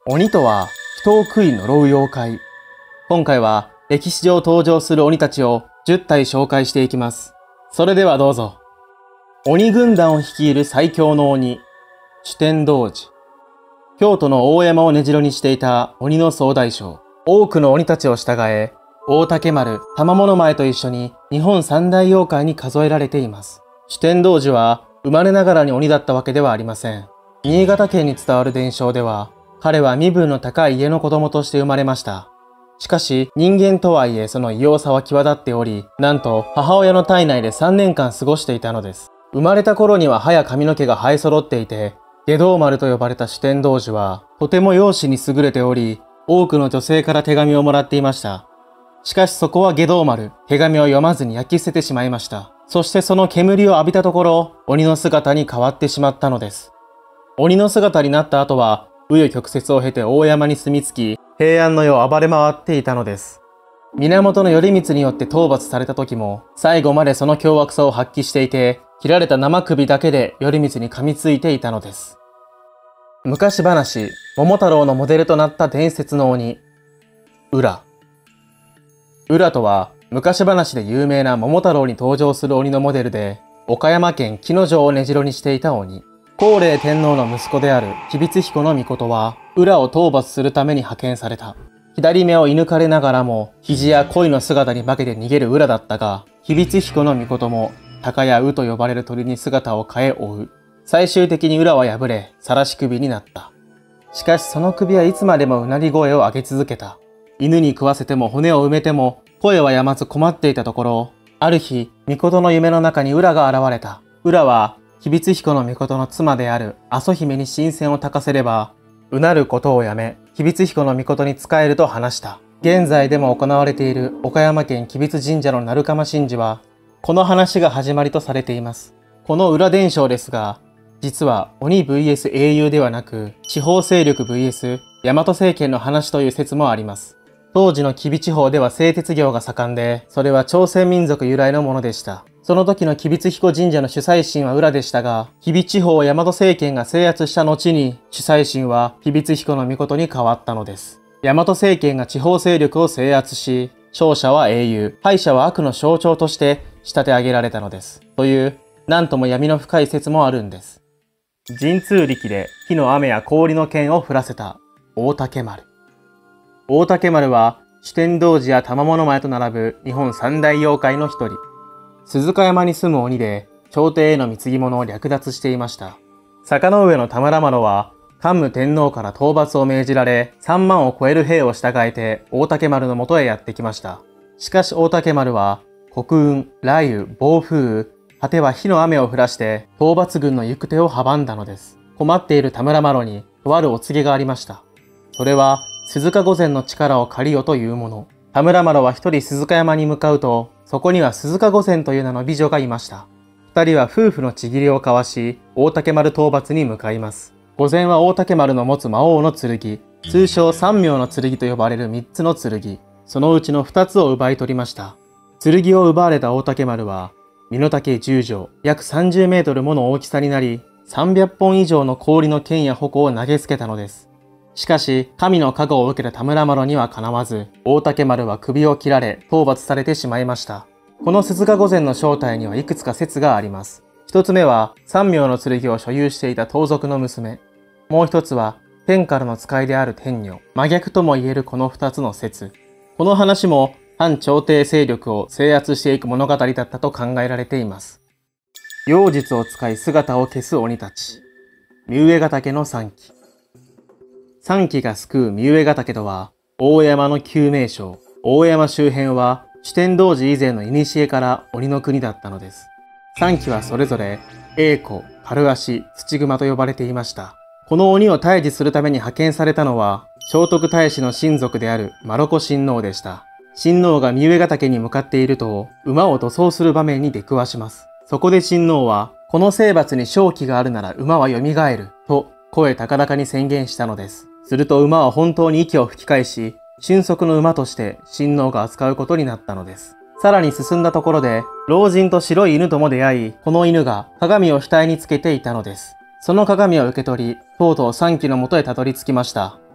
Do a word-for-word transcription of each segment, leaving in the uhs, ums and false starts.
鬼とは人を食い呪う妖怪。今回は歴史上登場する鬼たちをじゅったい紹介していきます。それではどうぞ。鬼軍団を率いる最強の鬼、酒呑童子。京都の大山を根城にしていた鬼の総大将。多くの鬼たちを従え、大竹丸、玉物前と一緒に日本三大妖怪に数えられています。酒呑童子は生まれながらに鬼だったわけではありません。新潟県に伝わる伝承では、彼は身分の高い家の子供として生まれました。しかし、人間とはいえその異様さは際立っており、なんと母親の体内でさんねんかん過ごしていたのです。生まれた頃には歯や髪の毛が生え揃っていて、下道丸と呼ばれた酒呑童子は、とても容姿に優れており、多くの女性から手紙をもらっていました。しかしそこは下道丸、手紙を読まずに焼き捨ててしまいました。そしてその煙を浴びたところ、鬼の姿に変わってしまったのです。鬼の姿になった後は、紆余曲折を経て大山に住み着き、平安の世を暴れ回っていたのです。源頼光によって討伐された時も、最後までその凶悪さを発揮していて、切られた生首だけで頼光に噛みついていたのです。昔話、桃太郎のモデルとなった伝説の鬼、浦。浦とは、昔話で有名な桃太郎に登場する鬼のモデルで、岡山県木之丞を根城にしていた鬼。高麗天皇の息子である吉備津彦命は、浦を討伐するために派遣された。左目を射抜かれながらも、肘や鯉の姿に化けて逃げる浦だったが、吉備津彦命も、鷹や鵜と呼ばれる鳥に姿を変え追う。最終的に浦は敗れ、晒し首になった。しかしその首はいつまでもうなり声を上げ続けた。犬に食わせても骨を埋めても、声はやまず困っていたところ、ある日、命の夢の中に浦が現れた。浦は、吉備津彦命の妻である阿蘇姫に神仙を託せれば、うなることをやめ、吉備津彦命に仕えると話した。現在でも行われている岡山県吉備津神社の鳴釜神事は、この話が始まりとされています。この裏伝承ですが、実は鬼 ブイエス 英雄ではなく、地方勢力 ブイエス 大和政権の話という説もあります。当時の吉備地方では製鉄業が盛んで、それは朝鮮民族由来のものでした。その時の吉備津彦神社の主催神は浦でしたが、吉備地方を大和政権が制圧した後に、主催神は吉備津彦命に変わったのです。大和政権が地方勢力を制圧し、勝者は英雄、敗者は悪の象徴として仕立て上げられたのです。という、なんとも闇の深い説もあるんです。神通力で火の雨や氷の剣を降らせた大竹丸。大竹丸は酒呑童子や玉物前と並ぶ日本三大妖怪の一人。鈴鹿山に住む鬼で朝廷への貢ぎ物を略奪していました。坂の上の田村麻呂は桓武天皇から討伐を命じられさんまんを超える兵を従えて大竹丸の元へやってきました。しかし大竹丸は黒雲、雷雨、暴風雨、果ては火の雨を降らして討伐軍の行く手を阻んだのです。困っている田村麻呂にとあるお告げがありました。それは鈴鹿御前の力を借りよというもの。田村麻呂は一人鈴鹿山に向かうと、そこには鈴鹿御前という名の美女がいました。二人は夫婦のちぎりを交わし、大竹丸討伐に向かいます。御前は大竹丸の持つ魔王の剣、通称三名の剣と呼ばれる三つの剣、そのうちの二つを奪い取りました。剣を奪われた大竹丸は、身の丈じゅうじょう、約さんじゅうメートルもの大きさになり、さんびゃっぽん以上の氷の剣や矛を投げつけたのです。しかし、神の加護を受けた田村麻呂にはかなわず、大竹丸は首を切られ、討伐されてしまいました。この鈴鹿御前の正体にはいくつか説があります。一つ目は、三名の剣を所有していた盗賊の娘。もう一つは、天からの使いである天女。真逆とも言えるこの二つの説。この話も、反朝廷勢力を制圧していく物語だったと考えられています。妖術を使い姿を消す鬼たち。三上ヶ岳の三鬼。三鬼が救う三上ヶ岳とは、大山の旧名称。大山周辺は、酒呑童子以前の古から鬼の国だったのです。三鬼はそれぞれ、栄子、軽足、土熊と呼ばれていました。この鬼を退治するために派遣されたのは、聖徳太子の親族である丸子親王でした。親王が三上ヶ岳に向かっていると、馬を土葬する場面に出くわします。そこで親王は、この征伐に勝機があるなら馬は蘇る、と声高々に宣言したのです。すると馬は本当に息を吹き返し、俊足の馬として親王が扱うことになったのです。さらに進んだところで、老人と白い犬とも出会い、この犬が鏡を額につけていたのです。その鏡を受け取り、とうとう三鬼の元へたどり着きました。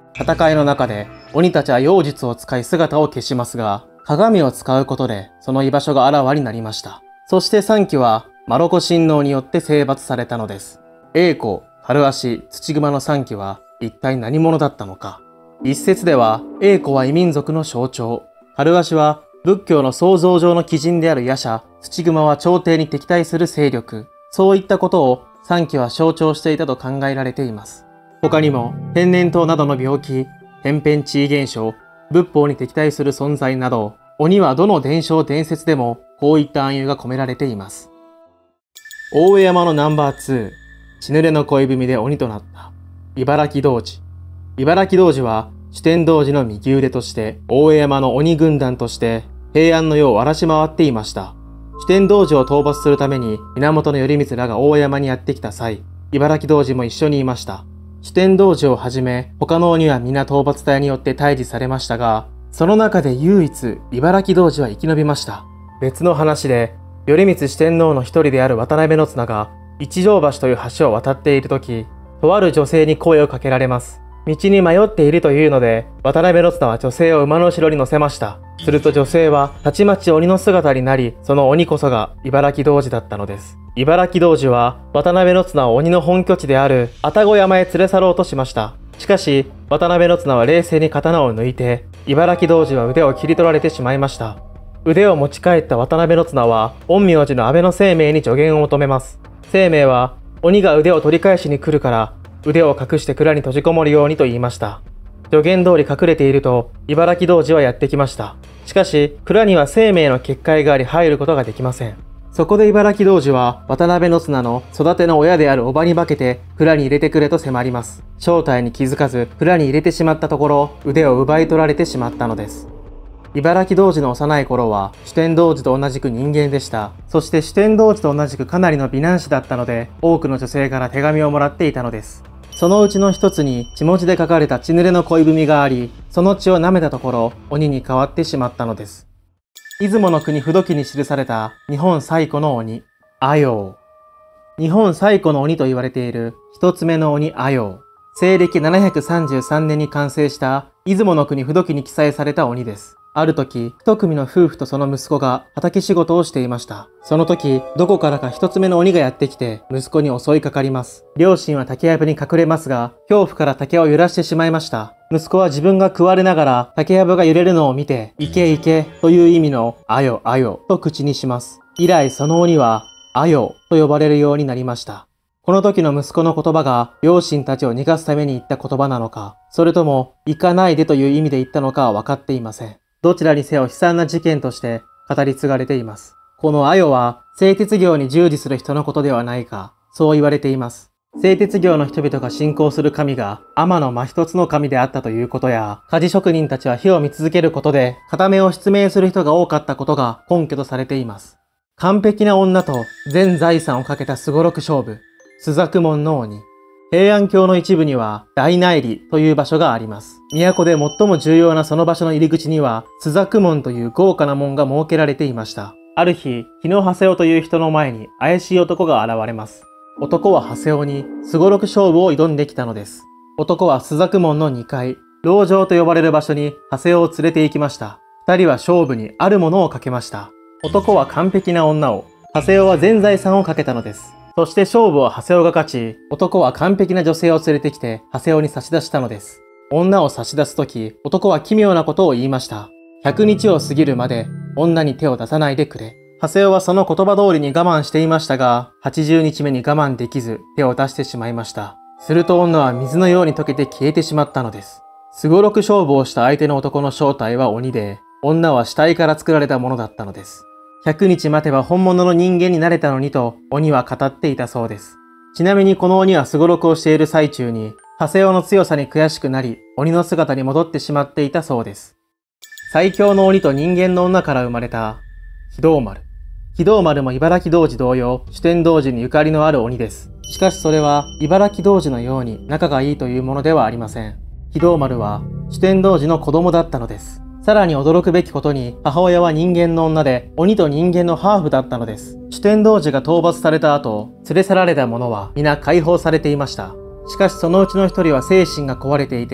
戦いの中で鬼たちは妖術を使い姿を消しますが、鏡を使うことでその居場所があらわになりました。そしてさんきはマロコ親王によって征伐されたのです。栄子、春足、土熊のさんきは一体何者だったのか。一説では栄子は異民族の象徴、春足は仏教の創造上の基準である夜叉、土熊は朝廷に敵対する勢力、そういったことをさんきは象徴していたと考えられています。他にも天然痘などの病気、天変地異現象、仏法に敵対する存在など、鬼はどの伝承伝説でもこういった暗喩が込められています。大江山のナンバーツー、血濡れの恋文で鬼となった茨城童子。茨城童子は酒呑童子の右腕として大江山の鬼軍団として平安の世を荒らし回っていました。酒呑童子を討伐するために源頼光らが大江山にやってきた際、茨城童子も一緒にいました。酒呑童子をはじめ他の鬼は皆討伐隊によって退治されましたが、その中で唯一茨城童子は生き延びました。別の話で頼光四天王の一人である渡辺綱が一条橋という橋を渡っている時、とある女性に声をかけられます。道に迷っているというので、渡辺綱は女性を馬の後ろに乗せました。すると女性はたちまち鬼の姿になり、その鬼こそが茨城童子だったのです。茨城童子は渡辺綱を鬼の本拠地である愛宕山へ連れ去ろうとしました。しかし渡辺綱は冷静に刀を抜いて、茨城童子は腕を切り取られてしまいました。腕を持ち帰った渡辺綱は陰陽師の安倍晴明に助言を求めます。晴明は鬼が腕を取り返しに来るから腕を隠して蔵に閉じこもるようにと言いました。助言通り隠れていると茨城童子はやってきました。しかし蔵には晴明の結界があり入ることができません。そこで茨城童子は渡辺綱の育ての親である叔母に化けて蔵に入れてくれと迫ります。正体に気づかず蔵に入れてしまったところ、腕を奪い取られてしまったのです。茨城童子の幼い頃は酒呑童子と同じく人間でした。そして酒呑童子と同じくかなりの美男子だったので、多くの女性から手紙をもらっていたのです。そのうちの一つに血文字で書かれた血濡れの恋文があり、その血を舐めたところ鬼に変わってしまったのです。出雲の国不土記に記された日本最古の鬼、阿陽。日本最古の鬼と言われている一つ目の鬼阿陽。西暦ななひゃくさんじゅうさんねんに完成した出雲の国不土記に記載された鬼です。ある時、一組の夫婦とその息子が畑仕事をしていました。その時、どこからか一つ目の鬼がやってきて、息子に襲いかかります。両親は竹やぶに隠れますが、恐怖から竹を揺らしてしまいました。息子は自分が食われながら竹やぶが揺れるのを見て、いけいけという意味のあよあよと口にします。以来その鬼は、あよと呼ばれるようになりました。この時の息子の言葉が両親たちを逃がすために言った言葉なのか、それとも行かないでという意味で言ったのかは分かっていません。どちらにせよ悲惨な事件として語り継がれています。このあよは製鉄業に従事する人のことではないか、そう言われています。製鉄業の人々が信仰する神が天の真一つの神であったということや、鍛冶職人たちは火を見続けることで片目を失明する人が多かったことが根拠とされています。完璧な女と全財産をかけたすごろく勝負、朱雀門の鬼。平安京の一部には大内裏という場所があります。都で最も重要なその場所の入り口には朱雀門という豪華な門が設けられていました。ある日、日野長谷夫という人の前に怪しい男が現れます。男は長谷夫にすごろく勝負を挑んできたのです。男は朱雀門のにかい、籠城と呼ばれる場所に長谷夫を連れて行きました。二人は勝負にあるものをかけました。男は完璧な女を、長谷夫は全財産をかけたのです。そして勝負は長谷夫が勝ち、男は完璧な女性を連れてきて長谷夫に差し出したのです。女を差し出すとき、男は奇妙なことを言いました。ひゃくにちを過ぎるまで女に手を出さないでくれ。長谷夫はその言葉通りに我慢していましたが、はちじゅうにちめに我慢できず手を出してしまいました。すると女は水のように溶けて消えてしまったのです。すごろく勝負をした相手の男の正体は鬼で、女は死体から作られたものだったのです。ひゃくにち待てば本物の人間になれたのにと鬼は語っていたそうです。ちなみにこの鬼はすごろくをしている最中に、長谷夫の強さに悔しくなり、鬼の姿に戻ってしまっていたそうです。最強の鬼と人間の女から生まれた、非道丸。非道丸も茨城童子同様、酒呑童子にゆかりのある鬼です。しかしそれは茨城童子のように仲がいいというものではありません。非道丸は酒呑童子の子供だったのです。さらに驚くべきことに、母親は人間の女で、鬼と人間のハーフだったのです。酒呑童子が討伐された後、連れ去られた者は皆解放されていました。しかしそのうちの一人は精神が壊れていて、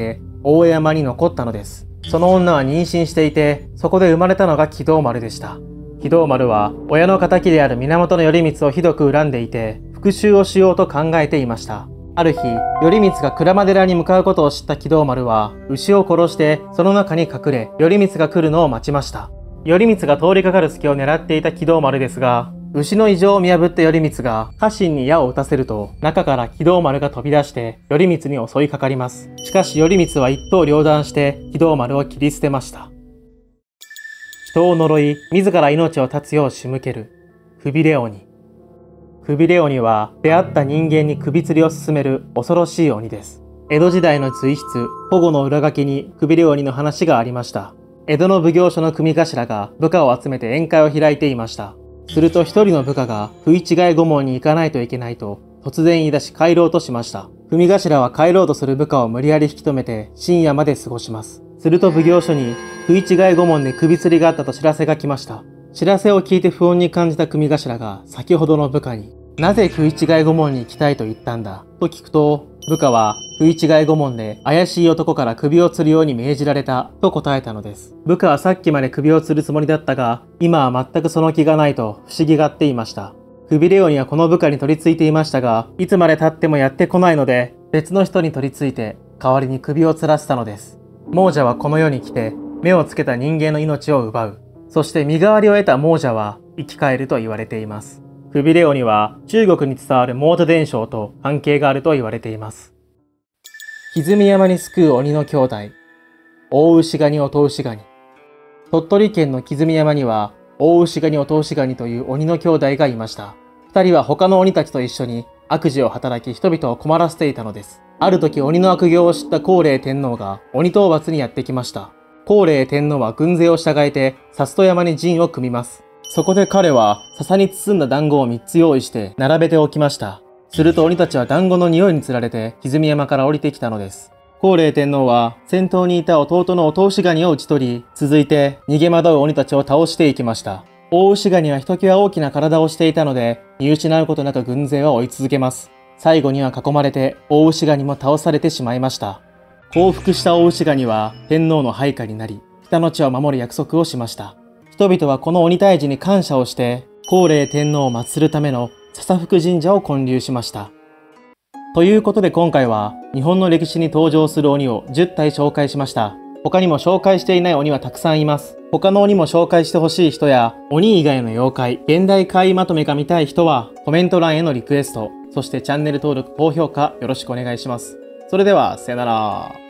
大江山に残ったのです。その女は妊娠していて、そこで生まれたのが木戸丸でした。木戸丸は親の敵である源頼光をひどく恨んでいて、復讐をしようと考えていました。ある日、頼光が鞍馬寺に向かうことを知った木戸丸は、牛を殺してその中に隠れ、頼光が来るのを待ちました。頼光が通りかかる隙を狙っていた木戸丸ですが、牛の異常を見破った頼光が家臣に矢を撃たせると、中から木戸丸が飛び出して頼光に襲いかかります。しかし頼光は一刀両断して木戸丸を切り捨てました。人を呪い、自ら命を絶つよう仕向けるクビレオニ。クビレオニは出会った人間に首吊りを進める恐ろしい鬼です。江戸時代の随筆保護の裏書きにクビレオニの話がありました。江戸の奉行所の組頭が部下を集めて宴会を開いていました。すると一人の部下が不一違い御門に行かないといけないと突然言い出し帰ろうとしました。組頭は帰ろうとする部下を無理やり引き止めて深夜まで過ごします。すると奉行所に不一違い御門で首吊りがあったと知らせが来ました。知らせを聞いて不穏に感じた組頭が先ほどの部下に、なぜ不一違い御門に行きたいと言ったんだと聞くと、部下は不一違い御門で怪しい男から首を吊るように命じられたと答えたのです。部下はさっきまで首を吊るつもりだったが、今は全くその気がないと不思議がっていました。クビレオニはこの部下に取り付いていましたが、いつまで経ってもやってこないので、別の人に取り付いて代わりに首を吊らせたのです。亡者はこの世に来て目をつけた人間の命を奪う。そして身代わりを得た亡者は生き返ると言われています。クビレオニは中国に伝わるモート伝承と関係があると言われています。歪み山に救う鬼の兄弟、大牛ガニお通しガニ。鳥取県の歪み山には大牛ガニお通しガニという鬼の兄弟がいました。二人は他の鬼たちと一緒に悪事を働き人々を困らせていたのです。ある時鬼の悪行を知った高麗天皇が鬼討伐にやってきました。高麗天皇は軍勢を従えて里山に陣を組みます。そこで彼は笹に包んだ団子をみっつ用意して並べておきました。すると鬼たちは団子の匂いにつられて歪み山から降りてきたのです。高麗天皇は先頭にいた弟のお通しガニを討ち取り、続いて逃げ惑う鬼たちを倒していきました。大牛ガニはひときわ大きな体をしていたので、見失うことなく軍勢は追い続けます。最後には囲まれて大牛ガニも倒されてしまいました。降伏した大牛ガニは天皇の配下になり、北の地を守る約束をしました。人々はこの鬼退治に感謝をして、高麗天皇を祀るための笹福神社を建立しました。ということで今回は日本の歴史に登場する鬼をじゅったい紹介しました。他にも紹介していない鬼はたくさんいます。他の鬼も紹介してほしい人や鬼以外の妖怪、現代怪異まとめが見たい人はコメント欄へのリクエスト、そしてチャンネル登録、高評価よろしくお願いします。それではさよなら。